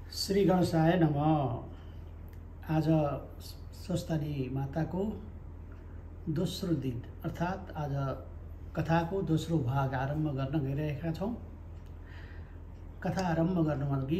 श्री गणेशाय नमः। आज स्वस्थानी माताको दोस्रो दिन अर्थात् आज कथाको दोस्रो भाग आरम्भ गर्न गइरहेका छौँ। कथा आरम्भ गर्नुअघि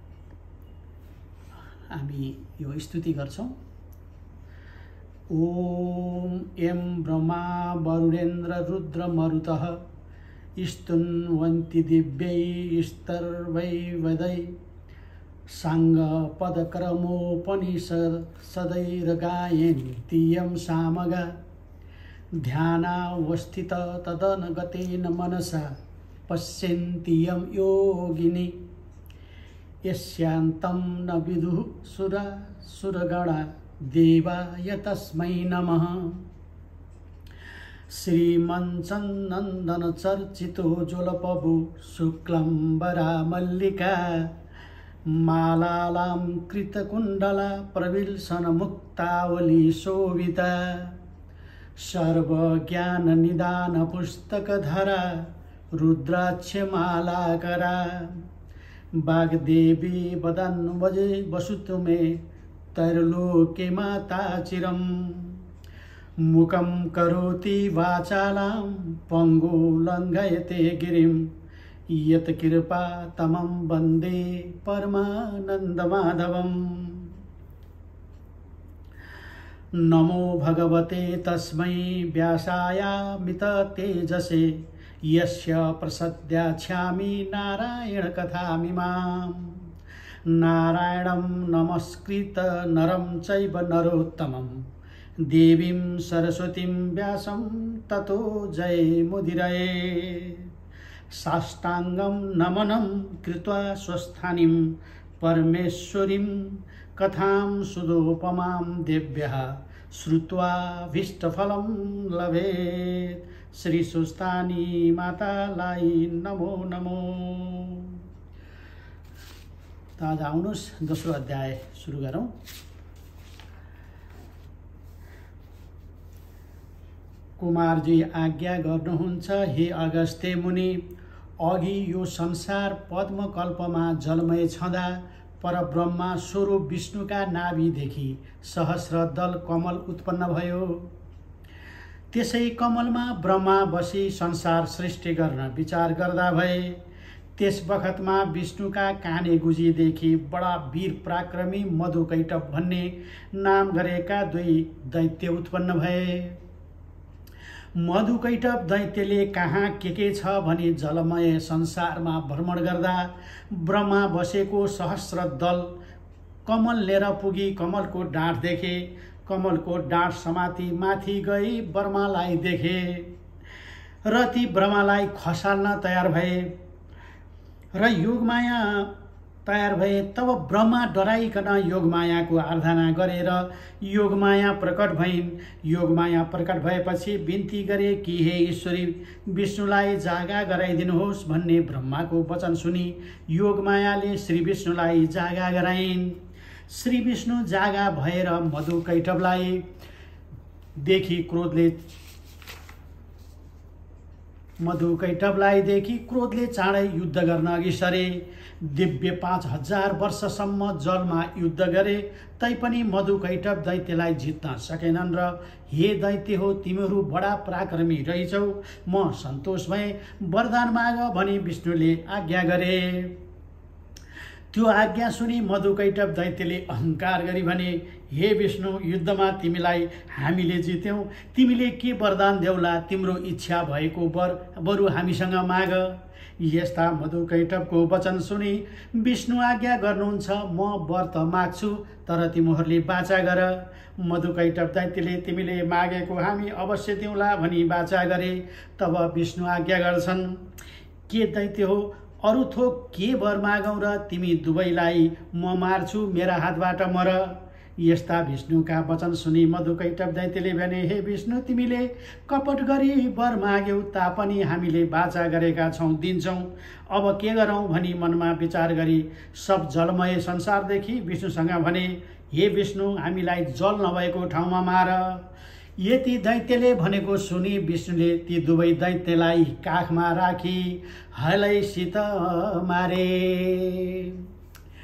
हामी यो स्तुति गर्छौँ। ओम एं ब्रह्मा वरुणेन्द्र रुद्र मरुतः स्तुन्वन्ति दिव्यै स्तर्वै वदै सांग पदक्रमोपनिषद सदैर्गायन्ति यं सामगा ध्यानावस्थित तदनगतेन मनसा पश्यन्ति यं योगिनी यस्यान्तं न विदुः सुरगणा देवाय तस्मै नमः। श्रीमन्चन्दन चर्चितो ज्वलपभु शुक्लम्बरा मल्लिका मालालां कृतकुण्डला प्रविल्सन मुक्तावली शोभिता सर्वज्ञाननिदान पुस्तकधरा रुद्राक्षमालाकरा वाग्देवी वदन्वजे वसुतु मे तैर्लोके माता चिरं मुखं करोति वाचालां पङ्गु लङ्घयते गिरिं यत्कृपा तमं वन्दे परमानन्दमाधवम्। नमो भगवते तस्मै व्यासायामिततेजसे यस्य प्रसद्याख्यामि नारायणकथामिमाम्। नारायणं नमस्कृत नरं चैव नरोत्तमं देवीं सरस्वतीं व्यासं ततो जयमुदीरये। साष्टांगं नमनं कृत्वा स्वस्थानीं परमेश्वरीं कथां सुदोपमां देव्यः श्रुत्वा भीष्टफलं लभेत्। श्री स्वस्थानी मातालाई नमो नमो। त आज आउनुहोस् दोस्रो अध्याय सुरु गरौँ। कुमारजी आज्ञा गर्नुहुन्छ, हे अगस्त्य मुनि, अघि यो संसार पद्मकल्पमा जलमय छँदा परब्रह्मा स्वरूप विष्णुका नाभिदेखि सहस्र दल कमल उत्पन्न भयो। त्यसै कमलमा ब्रह्मा बसी संसार सृष्टि गर्न विचार गर्दा भए। त्यस बखतमा विष्णुका काने गुजीदेखि बडा वीर पराक्रमी मधुकैटभ भन्ने नाम गरेका दुई दैत्य उत्पन्न भए। मधुकैटभ दैत्यले कहाँ के छ भनी जलमय संसारमा भ्रमण गर्दा ब्रह्मा बसेको सहस्र दल कमल लिएर पुगी कमलको डाँठ देखे। कमलको डाँठ समाती माथि गई ब्रह्मालाई देखे र ती ब्रह्मालाई खसाल्न तयार भए र योगमाया तयार भए। तब ब्रह्मा डराइकन योगमायाको आराधना गरेर योगमाया प्रकट भइन्। योगमाया प्रकट भएपछि बिन्ती गरे कि हे ईश्वरी, विष्णुलाई जागा गराइदिनुहोस् भन्ने ब्रह्माको वचन सुनि योगमायाले श्री विष्णुलाई जागा गराइन्। श्री विष्णु जागा भएर मधुकैटभलाई देखि क्रोधले चाँडै युद्ध गर्न अघि सरे। दिव्य 5000 वर्षसम्म जलमा युद्ध गरे तैपनि मधुकैटभ दैत्यलाई जित्न सकेनन् र हे दैत्य हो, तिमीहरू बडा पराक्रमी रहेछौ, म सन्तोष भए, वरदान माग भनी विष्णुले आज्ञा गरे। त्यो आज्ञा सुनि मधुकैटभ दैत्यले अहंकार गरी भने, हे विष्णु, युद्धमा तिमीलाई हामीले जित्यौं, तिमीले के वरदान देउला? तिम्रो इच्छा भएको बरु हामीसँग माग। यस्ता मधुकैटभको वचन सुनि विष्णु आज्ञा गर्नुहुन्छ, म वर त माग्छु, तर तिमीहरूले बाचा गर। मधुकैटभ दैत्यले तिमीले मागेको हामी अवश्य दिउँला भनी बाचा गरे। तब विष्णु आज्ञा गर्छन्, के दैत्य हो, अरू थोक के वर मागौँ र तिमी दुवैलाई म मार्छु, मेरा हातबाट मर। यस्ता विष्णुका वचन सुनि मधुकैटभ दैत्यले भने, हे विष्णु, तिमीले कपट गरी वर माग्यौ तापनि हामीले बाचा गरेका छौँ, दिन्छौँ, अब के गरौँ भनी मनमा विचार गरी सब जलमय संसारदेखि विष्णुसँग भने, हे विष्णु, हामीलाई जल नभएको ठाउँमा मार। यति दैत्यले भनेको सुनि विष्णुले ती दुवै दैत्यलाई काखमा राखी हलैसित मारे।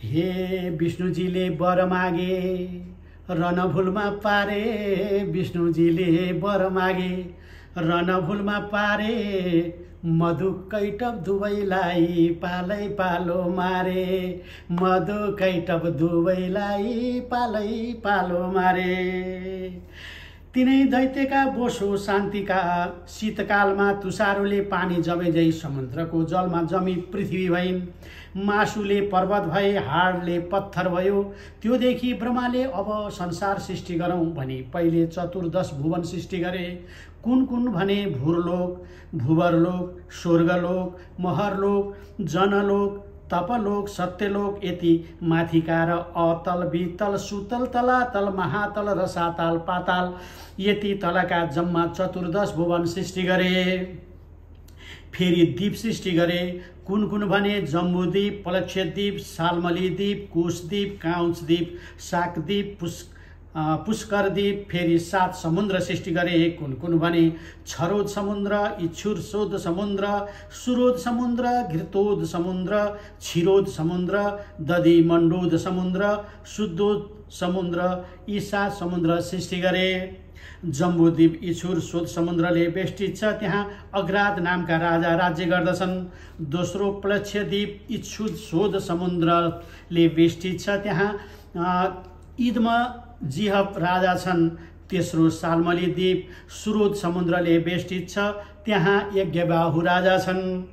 हे विष्णुजीले वर मागे रणभुलमा पारे, विष्णुजीले वर मागे रणभुलमा पारे, मधु कैटभ दुवैलाई पालै पालो मारे, मधु कैटभ दुवैलाई पालै पालो मारे। तिनै दैत्यका बोसो शान्तिका शीतकालमा तुषारोले पानी जमेझै समुद्रको जलमा जमी पृथ्वी भइन्। मासुले पर्वत भए, हाडले पत्थर भयो। त्योदेखि ब्रह्माले अब संसार सृष्टि गरौँ भनी पहिले 14 भुवन सृष्टि गरे। कुन कुन भने भूरलोक, भुवरलोक, स्वर्गलोक, महरलोक, जनलोक, तपलोक, सत्यलोक, यति माथिका र अतल, वितल, सुतल, तलातल, महातल, रसातल, पाताल, यति तलका जम्मा 14 भुवन सृष्टि गरे। फेरि द्वीप सृष्टि गरे। कुन कुन भने जम्बूद्वीप, पलक्षद्वीप, सालमली द्वीप, कुशद्वीप, काउचद्वीप, शाकद्वीप, पुष्करद्वीप। फेरि 7 समुद्र सृष्टि गरे। कुन कुन भने छरोद समुद्र, इच्छुरसोद समुद्र, सुरोद समुद्र, घृतोद समुद्र, क्षीरोद समुद्र, दधिमण्डोद समुद्र, शुद्धोद समुद्र, यी 7 समुद्र सृष्टि गरे। जम्बूद्वीप इच्छुर सोद समुद्रले बेष्टित छ, त्यहाँ अग्राद नामका राजा राज्य गर्दछन्। दोस्रो प्लक्षद्वीप इच्छुर सोद समुद्रले बेष्टित छ, त्यहाँ इदम जिहब राजा छन्। तेस्रो सालमली द्वीप सुरोद समुद्रले बेष्टित छ, त्यहाँ यज्ञबाहु राजा छन्।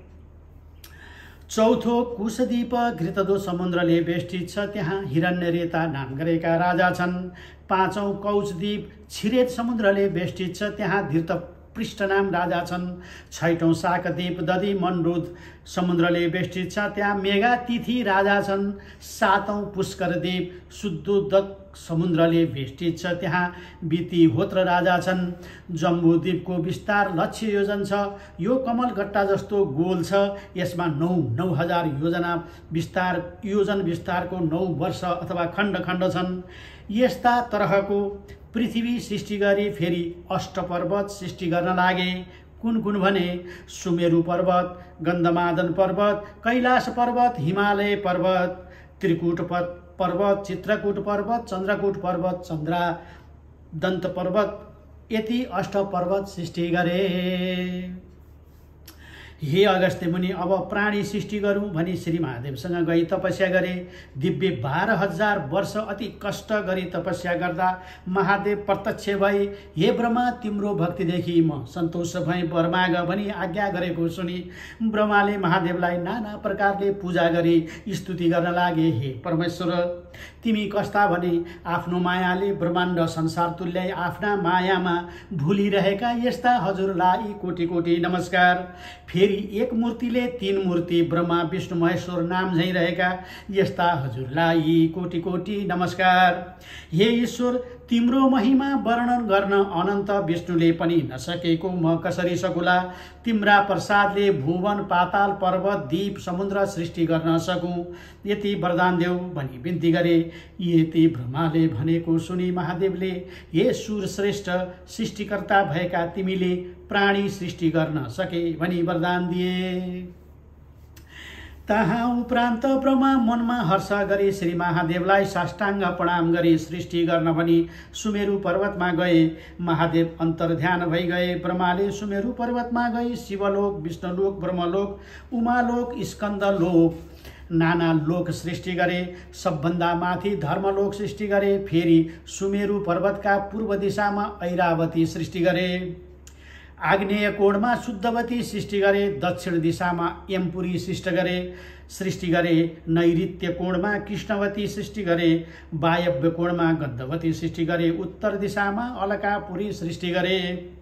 चौथो कुशद्वीप घृतदो समुद्रले बेष्टित छ, त्यहाँ हिरण्यरेता नाम गरेका राजा छन्। पाँचौं कौचद्वीप क्षीरेत समुद्रले बेष्टित छ, त्यहाँ धृतपृष्ठ नाम राजा छन्। छैटौं शाकद्वीप दधिमण्डोद समुद्रले बेष्टित छ, त्यहाँ मेघातिथि राजा छन्। सातौं पुष्करद्वीप शुद्धोदक समुद्रले बेष्टित छ, त्यहाँ वितिहोत्र राजा छन्। जम्बूद्वीपको विस्तार 1,00,000 योजन छ। यो कमलगट्टा जस्तो गोल छ। यसमा 9,000 योजन विस्तारको 9 वर्ष अथवा खण्ड खण्ड छन्। यस्ता तरहको पृथ्वी सृष्टि गरी फेरि अष्टपर्वत सृष्टि गर्न लागे। कुन कुन भने सुमेरु पर्वत, गन्धमादन पर्वत, कैलाश पर्वत, हिमालय पर्वत, त्रिकुट पर्वत, चित्रकूट पर्वत, चन्द्रकूट पर्वत, चन्द्रदन्त पर्वत, यति अष्टपर्वत सृष्टि गरे। हे अगस्त्य मुनि, अब प्राणी सृष्टि गरौँ भनी श्री महादेवसँग गई तपस्या गरे। दिव्य 12,000 वर्ष अति कष्ट गरी तपस्या गर्दा महादेव प्रत्यक्ष भई, हे ब्रह्मा, तिम्रो भक्तिदेखि म सन्तोष भई वर माग भनी आज्ञा गरेको सुनि ब्रह्माले महादेवलाई नाना प्रकारले पूजा गरी स्तुति गर्न लागे। हे परमेश्वर, तिमी कस्ता भने आफ्नो मायाले ब्रह्माण्ड संसार तुल्याई आफ्ना मायामा भुलिरहेका यस्ता हजुरलाई कोटि कोटि नमस्कार। फेरि एक मूर्तिले 3 मूर्ति ब्रह्मा विष्णु महेश्वर नाम झैं रहेका यस्ता हजुरलाई कोटि कोटि नमस्कार। हे ईश्वर, तिम्रो महिमा वर्णन गर्न अनन्त विष्णुले पनि नसकेको म कसरी सकुला। तिम्रा प्रसादले भुवन, पाताल, पर्वत, द्वीप, समुद्र सृष्टि गर्न सकूँ, यति वरदान देऊ भनी बिन्ती गरे। यति ब्रह्माले भनेको सुनि महादेवले, हे सूरश्रेष्ठ, सृष्टिकर्ता भएका तिमीले प्राणी सृष्टि गर्न सके भनी वरदान दिए। तहाँ उपरान्त ब्रह्मा मनमा हर्ष गरी श्री महादेवलाई साष्टाङ्ग प्रणाम गरी सृष्टि गर्न भनी सुमेरु पर्वतमा गए। महादेव अन्तर्ध्यान भई गए। ब्रह्माले सुमेरु पर्वतमा गई शिवलोक, विष्णुलोक, ब्रह्मलोक, उमालोक, स्कन्दलोक, नाना लोक सृष्टि गरे। सबभन्दा माथि धर्मलोक सृष्टि गरे। फेरि सुमेरु पर्वतका पूर्व दिशामा ऐरावती सृष्टि गरे। आग्नेय कोणमा शुद्धवती सृष्टि गरे। दक्षिण दिशामा यमपुरी सृष्टि गरे। नैऋत्य कोणमा कृष्णवती सृष्टि गरे। वायव्य कोणमा गन्धवती सृष्टि गरे। उत्तर दिशामा अलकापुरी सृष्टि गरे।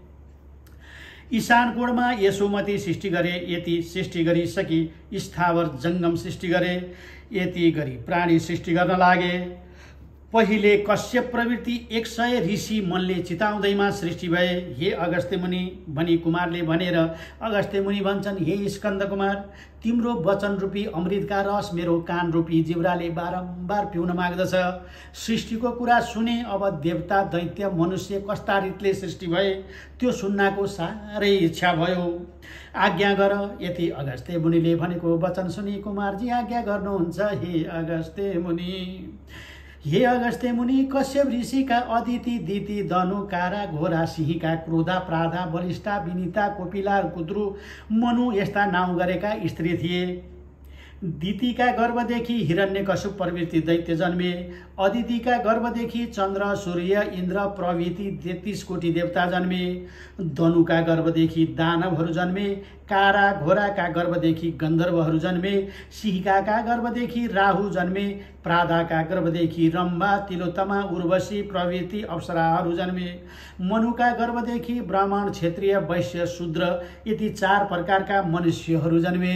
ईशान कोणमा यशोमती सृष्टि गरे। यति सृष्टि गरी सकी स्थावर जंगम सृष्टि गरे। यति गरी प्राणी सृष्टि गर्न लागे। पहिले कश्यप प्रवृत्ति 100 ऋषि मनले चिताउँदैमा सृष्टि भए। हे अगस्त्य मुनि भनी कुमारले भनेर अगस्त्य मुनि भन्छन्, हे स्कन्द कुमार, तिम्रो वचन रूपी अमृतका रस मेरो कान रूपी जिब्राले बारम्बार पिउन माग्दछ। सृष्टिको कुरा सुने। अब देवता दैत्य मनुष्य कस्ता रीतले सृष्टि भए त्यो सुन्नको साह्रै इच्छा भयो। आज्ञा गर। यति अगस्त्य मुनिले भनेको वचन सुनि कुमारजी आज्ञा गर्नुहुन्छ। हे अगस्त्य मुनि, हे अगस्त्य मुनि, कश्यप ऋषिका अदिति दिति दनु कारा घोरा सिंहका क्रोधा प्राधा बलिष्ठा विनिता कोपिला कुद्रु मनु यस्ता नाउँ गरेका स्त्री थिए। दितिका गर्भदेखि हिरण्यकश्यप प्रवृत्ति दैत्य जन्मे। अदितिका गर्भदेखि चन्द्र सूर्य इन्द्र प्रभृति 33 कोटी देवता जन्मे। दनुका गर्भदेखि दानवहरू जन्मे। कारा घोराका गर्भदेखि गन्धर्वहरू जन्मे। सिंहका गर्भदेखि राहु जन्मे। प्रादाका गर्भदेखि रम्भा तिलोत्तमा उर्वशी प्रभृति अप्सराहरू जन्मे। मनुका गर्भदेखि ब्राह्मण क्षत्रिय वैश्य शूद्र यति 4 प्रकारका मनुष्यहरू जन्मे।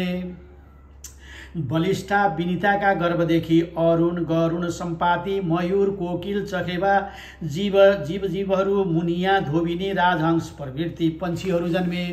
बलिष्ठा विनिताका गर्भदेखि अरुण गरुण सम्पाति मयूर कोकिल चखेवा जीवहरू मुनिया धोबिनी राजहंस प्रवृत्ति पन्छीहरू जन्मे।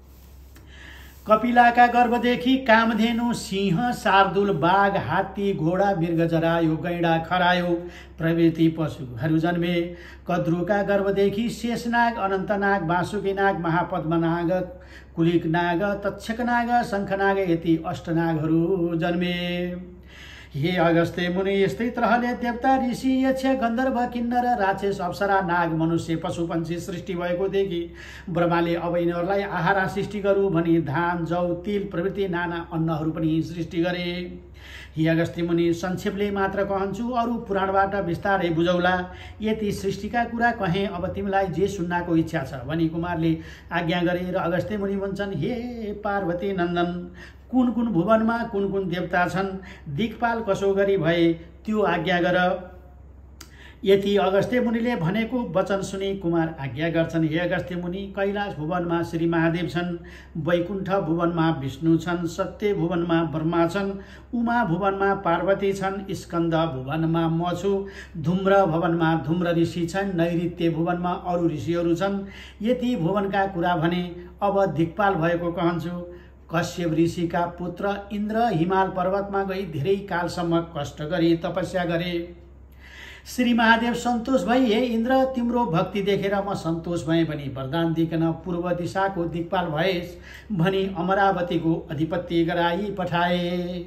कपिलाका गर्भदेखि कामधेनु सिंह शार्दुल बाघ हात्ती घोडा मृग जरायो गैंडा खरायो प्रवृत्ति पशुहरू जन्मे। कद्रुका गर्भदेखि शेषनाग अनन्तनाग वासुकीनाग महापद्मनाग कुलिकनाग तक्षकनाग शङ्खनाग यति अष्टनागहरू जन्मे। हे अगस्त्य मुनि, यस्तै तरहले देवता ऋषि यक्ष गन्धर्व किन्नर राक्षस अप्सरा नाग मनुष्य पशु पन्छी सृष्टि भएको देखि ब्रह्माले अब यिनीहरूलाई आहार सृष्टि गरू भनी धान जौ तिल प्रभृति नाना अन्नहरू पनि सृष्टि गरे। हे अगस्त्य मुनि, संक्षेपले मात्र कहन्छु, अरू पुराणबाट बिस्तारै बुझौला। यति सृष्टिका कुरा कहेँ, अब तिमीलाई जे सुन्नको इच्छा छ भनी कुमारले आज्ञा गरे। र अगस्त्य मुनि भन्छन्, हे पार्वती नन्दन, कुन कुन भुवनमा कुन कुन देवता छन्, दिक्पाल कसो गरी भए त्यो आज्ञा गर। यति अगस्त्य मुनिले भनेको वचन सुनि कुमार आज्ञा गर्छन्। हे अगस्त्य मुनि, कैलाश भुवनमा श्री महादेव छन्, वैकुण्ठ भुवनमा विष्णु छन्, सत्य भुवनमा ब्रह्मा छन्, उमा भुवनमा पार्वती छन्, स्कन्द भुवनमा म छु, धूम्र भुवनमा धूम्र ऋषि छन्, नैऋत्य भुवनमा अरू ऋषिहरू छन्। यति भुवनका कुरा भने अब दिक्पाल भएको कहन्छु। कश्यप ऋषिका पुत्र इन्द्र हिमाल पर्वतमा गई धेरै कालसम्म कष्ट गरी तपस्या गरे। श्री महादेव सन्तोष भई, हे इन्द्र, तिम्रो भक्ति देखेर म सन्तोष भएँ भनी वरदान दिकन पूर्व दिशाको दिक्पाल भएस् भनी अमरावतीको अधिपत्य गराई पठाए।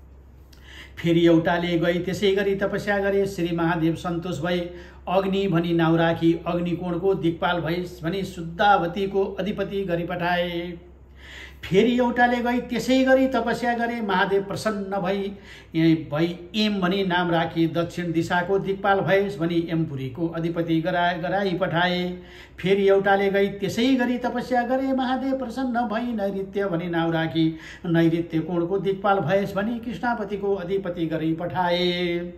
फेरि एउटाले गई त्यसै गरी तपस्या गरे। श्री महादेव सन्तोष भई अग्नि भनी नाउँ राखी अग्निकोणको दिक्पाल भइस् भनी शुद्धावतीको अधिपति गरी पठाए। फेरि एउटाले गई त्यसै गरी तपस्या गरे। महादेव प्रसन्न भई एम भनी नाम राखी दक्षिण दिशाको दिक्पाल भएस् भनी यमपुरीको अधिपति गराई पठाए। फेरि एउटाले गई त्यसै गरी तपस्या गरे। महादेव प्रसन्न भई नैऋत्य भनी नाउँ राखी नैऋत्य कोणको दिक्पाल भएस् भनी कृष्णापतिको अधिपति गरी पठाए।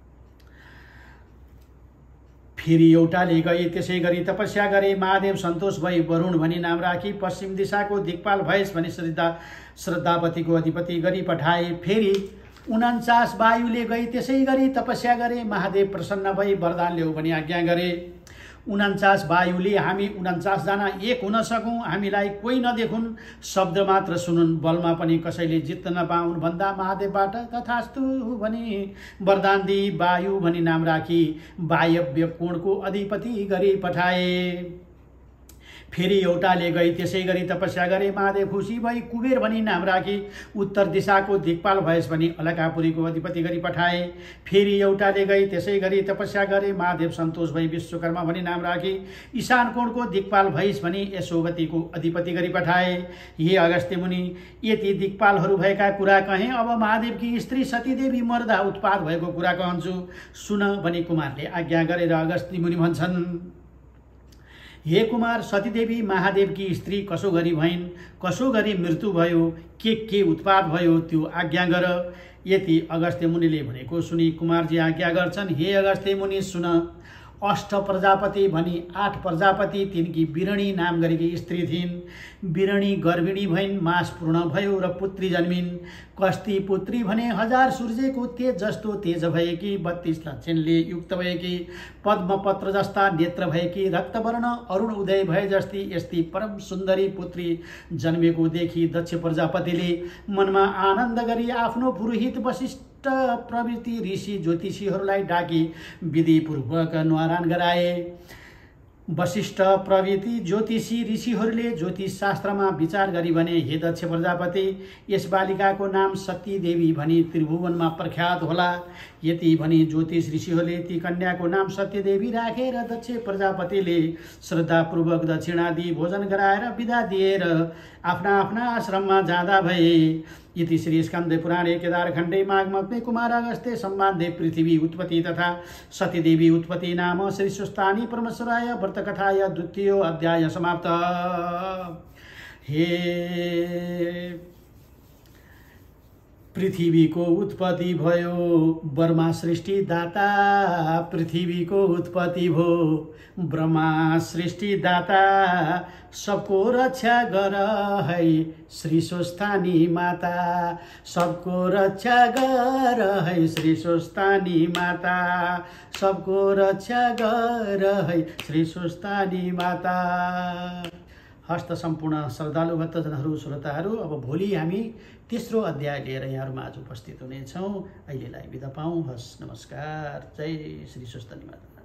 फेरि एउटाले गई त्यसै गरी तपस्या गरे। महादेव सन्तोष भई वरुण भनी नाम राखी पश्चिम दिशाको दिक्पाल भएस् भनी श्रद्धापतिको अधिपति गरी पठाए। फेरि 49 वायुले गई त्यसै गरी तपस्या गरे। महादेव प्रसन्न भई वरदान ल्याऊ भनी आज्ञा गरे। 49 वायुले हामी 49 जना एक हुन सकौँ, हामीलाई कोही नदेखुन्, शब्द मात्र सुनुन्, बलमा पनि कसैले जित्न नपाउन् भन्दा महादेवबाट तथास्तु भनी वरदान दिई वायु भनी नाम राखी वायव्य कोणको अधिपति गरी पठाए। फेरि एउटाले गई त्यसै गरी तपस्या गरे। महादेव खुसी भई कुबेर भनी नाम राखी उत्तर दिशाको दिक्पाल भएस् भनी अलकापुरीको अधिपति गरी पठाए। फेरि एउटाले गई त्यसै गरी तपस्या गरे। महादेव सन्तोष भई विश्वकर्मा भनी नाम राखी ईशान कोणको दिक्पाल भइस् भनी यशोवतीको अधिपति गरी पठाए। हे अगस्त्य मुनि, यति दिक्पालहरू भएका कुरा कहेँ, अब महादेवकी स्त्री सतीदेवी मर्दा उत्पात भएको कुरा कहन्छु, सुन भनी कुमारले आज्ञा गरेर अगस्त्य मुनि भन्छन्। हे कुमार, सतीदेवी महादेवकी स्त्री कसो गरी भइन्, कसो गरी मृत्यु भयो, के उत्पात भयो त्यो आज्ञा गर। यति अगस्त्य मुनिले भनेको सुनि कुमारजी आज्ञा गर्छन्। हे अगस्त्य मुनि सुन, अष्ट प्रजापति भनी 8 प्रजापति तिनकी बिरणी नाम गरेकी स्त्री थिइन्। बिरणी गर्भिणी भइन्, मास पूर्ण भयो र पुत्री जन्मिन्। कस्ती पुत्री भने 1000 सूर्यको तेज जस्तो तेज भएकी, 32 लक्षणले युक्त भएकी, पद्मपत्र जस्ता नेत्र भएकी, रक्तवर्ण अरुण उदय भए जस्ती यस्ती परम सुन्दरी पुत्री जन्मेको देखि दक्ष प्रजापतिले मनमा आनन्द गरी आफ्नो पुरोहित वशिष्ठ प्रवृत्ति ऋषि ज्योतिषीहरूलाई डाकी विधिपूर्वक न्वारान गराए। वशिष्ठ प्रवृत्ति ज्योतिषी ऋषिहरूले ज्योतिष शास्त्रमा विचार गरी भने, हे दक्ष प्रजापति, यस बालिकाको नाम सती देवी भनी त्रिभुवनमा प्रख्यात होला। यति भनी ज्योतिष ऋषिहरूले ती कन्याको नाम सत्यदेवी राखेर दक्ष प्रजापतिले श्रद्धापूर्वक दक्षिणा दिई भोजन गराएर विदा दिएर आफ्ना आफ्ना आश्रममा जाँदा भए। इति श्री स्कन्द पुराणे केदारखण्डे माघमग्ने कुमार अगस्त्ये संवादे पृथ्वी उत्पत्ति तथा सतीदेवी उत्पत्ति नाम श्री सुस्तानी परमेश्वराय व्रतकथाय 2य अध्याय समाप्त। हे पृथ्वीको उत्पत्ति भयो, ब्रह्मा सृष्टि दाता। पृथ्वीको उत्पत्ति भयो, ब्रह्मा सृष्टि दाता। सबको रक्षा गर है श्री स्वस्थानी माता। सबको रक्षा गर है श्री स्वस्थानी माता। सबको रक्षा गर है श्री स्वस्थानी माता। हस्त सम्पूर्ण श्रद्धालु भक्तजनहरू, श्रोताहरू, अब भोलि हामी तेस्रो अध्याय लिएर यहाँहरूमा आज उपस्थित हुनेछौँ। अहिलेलाई बिदा पाऊँ। हस्, नमस्कार। जय श्री स्वस्थानी माता।